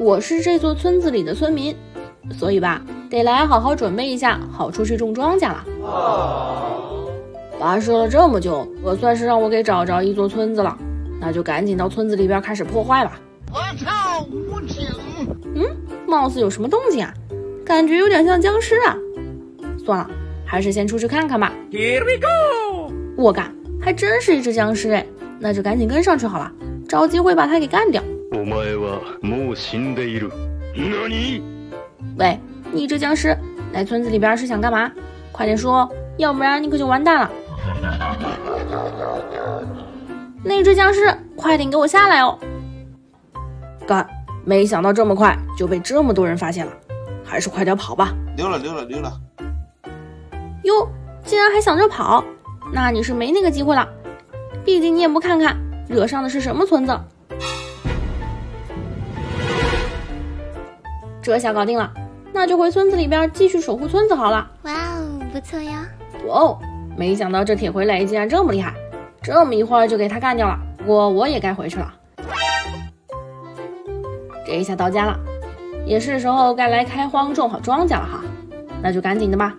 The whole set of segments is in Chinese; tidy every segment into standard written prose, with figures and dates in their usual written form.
我是这座村子里的村民，所以吧，得来好好准备一下，好出去种庄稼了。跋涉了这么久，可算是让我给找着一座村子了，那就赶紧到村子里边开始破坏吧。 我操，无情！ 貌似有什么动静啊，感觉有点像僵尸啊。算了，还是先出去看看吧。 Here we go！ 我干，还真是一只僵尸哎，那就赶紧跟上去好了，找机会把它给干掉。 お前はもう死んでいる。何？ 喂，你这僵尸来村子里边是想干嘛？快点说，要不然你可就完蛋了。那只僵尸，快点给我下来哦！干，没想到这么快就被这么多人发现了，还是快点跑吧。 溜了。 哟，竟然还想着跑，那你是没那个机会了。毕竟你也不看看，惹上的是什么村子。这下搞定了，那就回村子里边继续守护村子好了。 哇哦，不错呀！ 哇哦，没想到这铁傀儡竟然这么厉害，这么一会儿就给他干掉了。不过我也该回去了。这一下到家了，也是时候该来开荒种好庄稼了哈，那就赶紧的吧。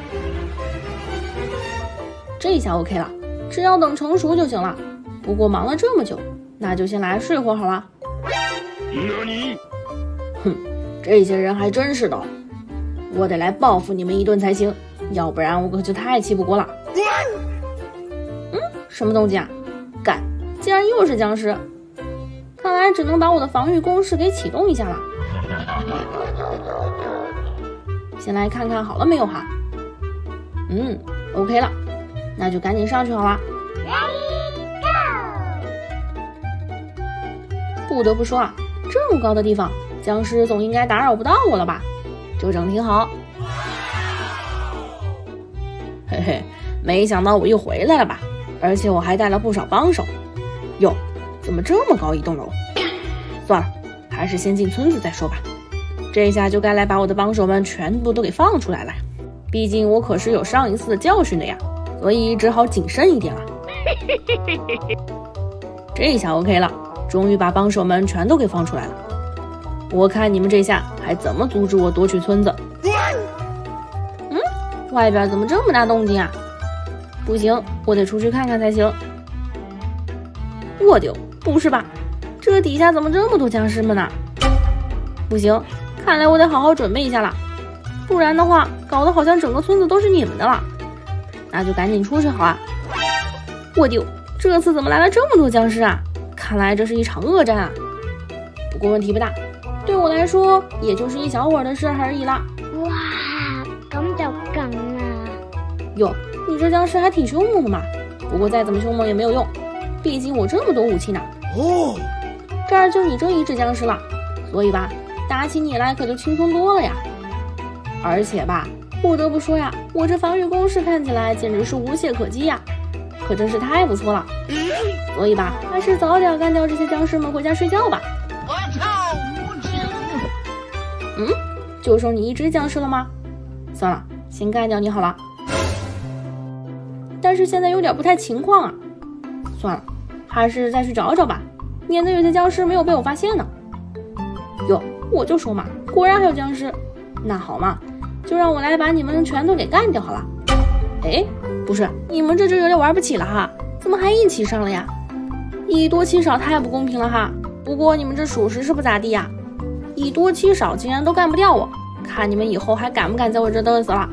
这一下 OK 了，只要等成熟就行了。不过忙了这么久，那就先来睡会儿好了。 何？ 哼，这些人还真是的，我得来报复你们一顿才行，要不然我可就太气不过了。什么动静啊？干，竟然又是僵尸！看来只能把我的防御攻势给启动一下了。先来看看好了没有哈？OK 了，那就赶紧上去好了。不得不说啊，这么高的地方，僵尸总应该打扰不到我了吧？就整挺好。嘿嘿，没想到我又回来了吧？而且我还带了不少帮手。哟，怎么这么高一栋楼？算了，还是先进村子再说吧。这下就该来把我的帮手们全部都给放出来了。毕竟我可是有上一次的教训的呀，所以只好谨慎一点了。这下 OK 了，终于把帮手们全都给放出来了。我看你们这下还怎么阻止我夺取村子？外边怎么这么大动静啊？不行，我得出去看看才行。我丢，不是吧？这底下怎么这么多僵尸们呢？不行，看来我得好好准备一下了，不然的话，搞得好像整个村子都是你们的了。那就赶紧出去好啊！我丢，这次怎么来了这么多僵尸啊？看来这是一场恶战啊！不过问题不大，对我来说也就是一小会儿的事而已啦。 哇，咁就咁啦！ 哟，你这僵尸还挺凶猛的嘛。不过再怎么凶猛也没有用，毕竟我这么多武器呢。这儿就你这一只僵尸了，所以吧，打起你来可就轻松多了呀。而且吧，不得不说呀，我这防御攻势看起来简直是无懈可击呀，可真是太不错了。所以吧，还是早点干掉这些僵尸们，回家睡觉吧。 我操，无情！ 就剩你一只僵尸了吗？算了，先干掉你好了。但是现在有点不太情况啊，算了，还是再去找找吧，免得有些僵尸没有被我发现呢。哟，我就说嘛，果然还有僵尸。那好嘛，就让我来把你们全都给干掉好了。哎，不是，你们这就有点玩不起了哈，怎么还一起上了呀？以多欺少太不公平了哈。不过你们这属实是不咋地呀，以多欺少竟然都干不掉我，看你们以后还敢不敢在我这嘚瑟了。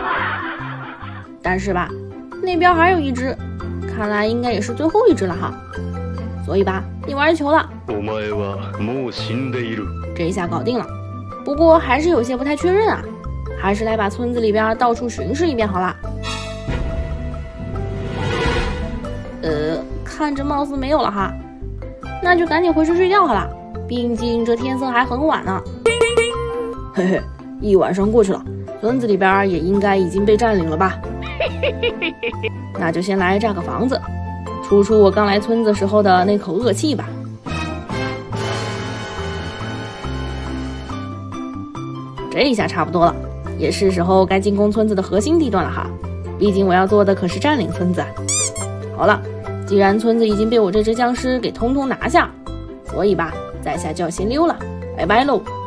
但是吧，那边还有一只，看来应该也是最后一只了哈。所以吧，你玩球了。 お前はもう死んでいる。 这一下搞定了，不过还是有些不太确认啊，还是来把村子里边到处巡视一遍好了。看着貌似没有了哈，那就赶紧回去睡觉好了，毕竟这天色还很晚呢。嘿嘿，一晚上过去了，村子里边也应该已经被占领了吧？那就先来炸个房子，出我刚来村子时候的那口恶气吧。这一下差不多了，也是时候该进攻村子的核心地段了哈，毕竟我要做的可是占领村子。好了，既然村子已经被我这只僵尸给通通拿下，所以吧，在下就要先溜了， 拜拜喽。